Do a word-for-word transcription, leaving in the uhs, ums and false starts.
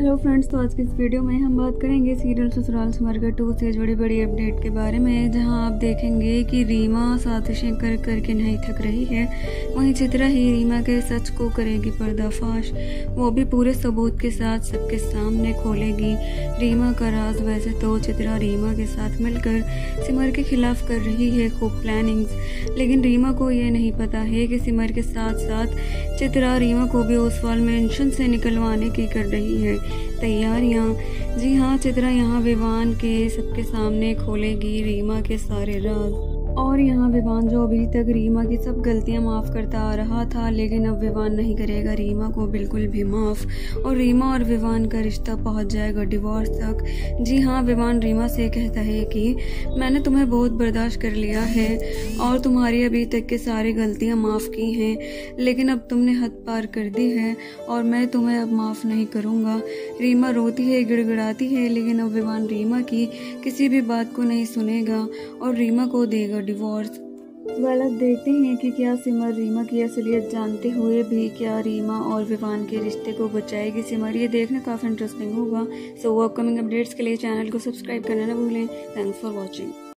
Hello friends, तो आज की इस वीडियो में हम बात करेंगे सीरियल ससुराल सिमर टू से जुड़ी बड़ी अपडेट के बारे में, जहां आप देखेंगे कि रीमा साजिशें कर करके नहीं थक रही है। वहीं चित्रा ही रीमा के सच को करेगी पर्दाफाश, वो भी पूरे सबूत के साथ सबके सामने खोलेगी रीमा का राज। वैसे तो चित्रा रीमा के साथ मिलकर सिमर के खिलाफ कर रही है खूब प्लानिंग्स, लेकिन रीमा को ये नहीं पता है कि सिमर के साथ साथ चित्रा रीमा को भी ओसवाल मेंशन से निकलवाने की कर रही है तैयारियां। जी हाँ, चित्रा यहाँ विवान के सबके सामने खोलेगी रीमा के सारे राज। और यहाँ विवान जो अभी तक रीमा की सब गलतियां माफ़ करता आ रहा था, लेकिन अब विवान नहीं करेगा रीमा को बिल्कुल भी माफ़, और रीमा और विवान का रिश्ता पहुंच जाएगा डिवोर्स तक। जी हाँ, विवान रीमा से कहता है कि मैंने तुम्हें बहुत बर्दाश्त कर लिया है और तुम्हारी अभी तक के सारी गलतियां माफ़ की हैं, लेकिन अब तुमने हद पार कर दी है और मैं तुम्हें अब माफ़ नहीं करूँगा। रीमा रोती है, गिड़गिड़ाती है, लेकिन अब विवान रीमा की किसी भी बात को नहीं सुनेगा और रीमा को देगा डिवोर्स। वेल, अब देखते हैं कि क्या सिमर रीमा की असलियत जानते हुए भी क्या रीमा और विवान के रिश्ते को बचाएगी सिमर। ये देखना काफ़ी इंटरेस्टिंग होगा। सो अपकमिंग अपडेट्स के लिए चैनल को सब्सक्राइब करना ना भूलें। Thanks for watching.